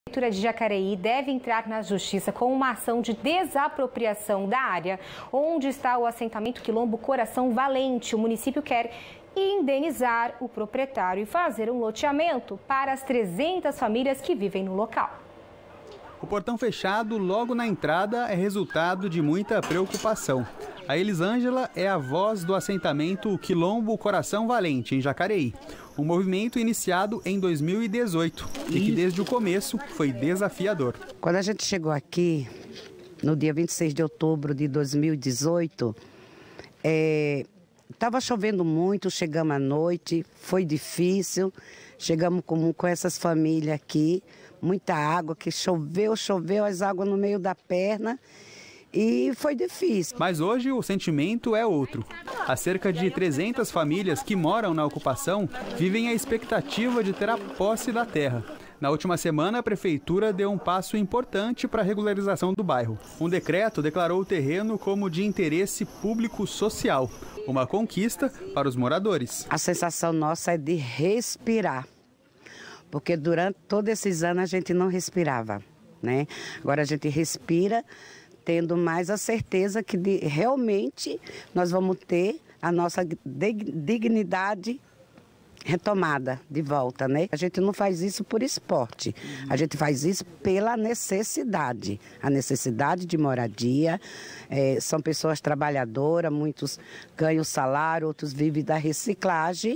A Prefeitura de Jacareí deve entrar na Justiça com uma ação de desapropriação da área onde está o assentamento Quilombo Coração Valente. O município quer indenizar o proprietário e fazer um loteamento para as 300 famílias que vivem no local. O portão fechado logo na entrada é resultado de muita preocupação. A Elisângela é a voz do assentamento Quilombo Coração Valente, em Jacareí. Um movimento iniciado em 2018 e que desde o começo foi desafiador. Quando a gente chegou aqui, no dia 26 de outubro de 2018, estava chovendo muito, chegamos à noite, foi difícil. Chegamos com essas famílias aqui, muita água, que choveu, as águas no meio da perna. E foi difícil. Mas hoje o sentimento é outro. As cerca de 300 famílias que moram na ocupação vivem a expectativa de ter a posse da terra. Na última semana, a Prefeitura deu um passo importante para a regularização do bairro. Um decreto declarou o terreno como de interesse público-social, uma conquista para os moradores. A sensação nossa é de respirar, porque durante todos esses anos a gente não respirava, né? Agora a gente respira, tendo mais a certeza que realmente nós vamos ter a nossa dignidade retomada de volta, né? A gente não faz isso por esporte, a gente faz isso pela necessidade, a necessidade de moradia. São pessoas trabalhadoras, muitos ganham salário, outros vivem da reciclagem,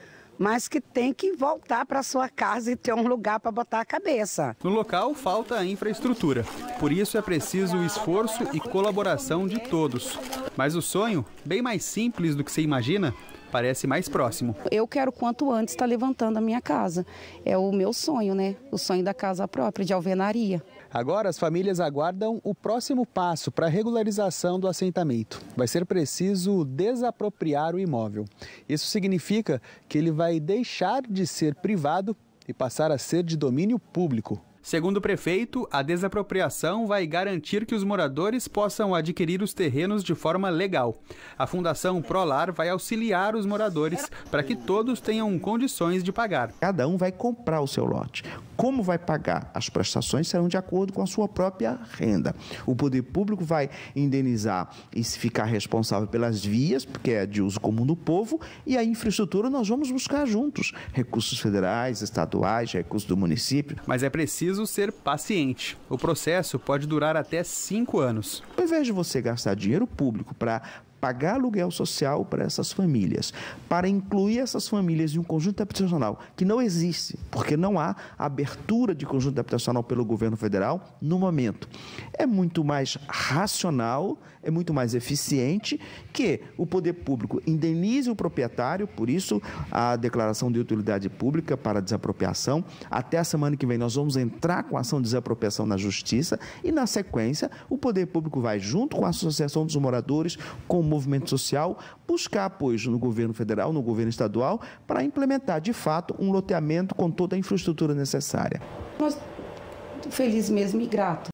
mas que tem que voltar para sua casa e ter um lugar para botar a cabeça. No local falta a infraestrutura, por isso é preciso esforço e colaboração de todos. Mas o sonho, bem mais simples do que se imagina, parece mais próximo. Eu quero quanto antes estar levantando a minha casa. É o meu sonho, né? O sonho da casa própria, de alvenaria. Agora as famílias aguardam o próximo passo para a regularização do assentamento. Vai ser preciso desapropriar o imóvel. Isso significa que ele vai deixar de ser privado e passar a ser de domínio público. Segundo o prefeito, a desapropriação vai garantir que os moradores possam adquirir os terrenos de forma legal. A Fundação Prolar vai auxiliar os moradores para que todos tenham condições de pagar. Cada um vai comprar o seu lote. Como vai pagar? As prestações serão de acordo com a sua própria renda. O poder público vai indenizar e ficar responsável pelas vias, porque é de uso comum do povo, e a infraestrutura nós vamos buscar juntos. Recursos federais, estaduais, recursos do município. Mas é preciso ser paciente. O processo pode durar até 5 anos. Ao invés de você gastar dinheiro público para pagar aluguel social para essas famílias, para incluir essas famílias em um conjunto habitacional que não existe, porque não há abertura de conjunto habitacional pelo governo federal no momento. É muito mais racional, é muito mais eficiente que o poder público indenize o proprietário, por isso a declaração de utilidade pública para desapropriação. Até a semana que vem nós vamos entrar com a ação de desapropriação na Justiça e, na sequência, o poder público vai, junto com a Associação dos Moradores, com o movimento social, buscar apoio no governo federal, no governo estadual, para implementar, de fato, um loteamento com toda a infraestrutura necessária. Nós, felizes mesmo e grato.